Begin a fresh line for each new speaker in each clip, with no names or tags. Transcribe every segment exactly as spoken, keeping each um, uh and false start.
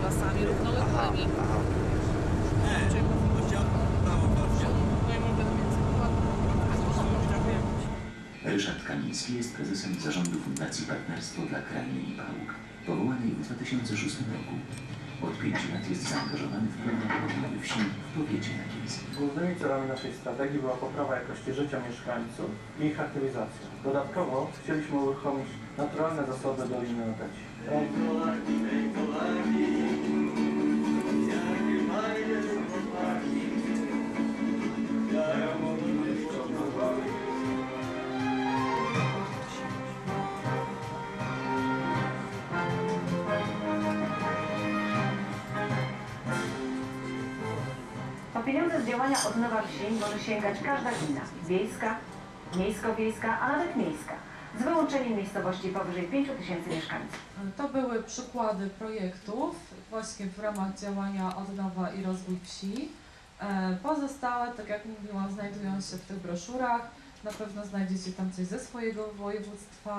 lasami równoległymi.
Ryszard Kamiński jest prezesem zarządu Fundacji Partnerstwo dla Krani i Pałuk, powołanej w dwa tysiące szóstym roku. Od pięciu lat jest zaangażowany w program rozwoju wsi w powiecie nakielskim.
Głównymi celami naszej strategii była poprawa jakości życia mieszkańców i ich aktywizacja. Dodatkowo chcieliśmy uruchomić naturalne zasoby Doliny Oteci.
Po pieniądze z działania Odnowa Wsi może sięgać każda gmina, wiejska, miejsko-wiejska, a nawet miejska, z wyłączeniem miejscowości powyżej pięciu tysięcy mieszkańców.
To były przykłady projektów właśnie w ramach działania Odnowa i Rozwój Wsi. Pozostałe, tak jak mówiłam, znajdują się w tych broszurach. Na pewno znajdziecie tam coś ze swojego województwa.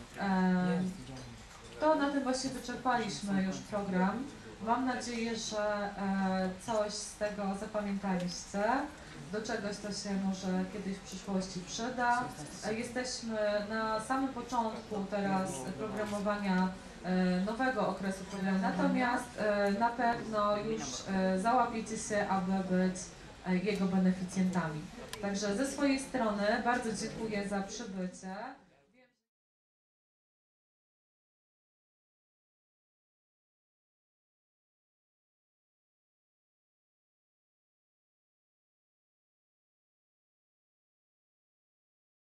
To na tym właśnie wyczerpaliśmy już program. Mam nadzieję, że coś z tego zapamiętaliście. Do czegoś to się może kiedyś w przyszłości przyda. Jesteśmy na samym początku teraz programowania nowego okresu programu, natomiast na pewno już załapiecie się, aby być jego beneficjentami. Także ze swojej strony bardzo dziękuję za przybycie.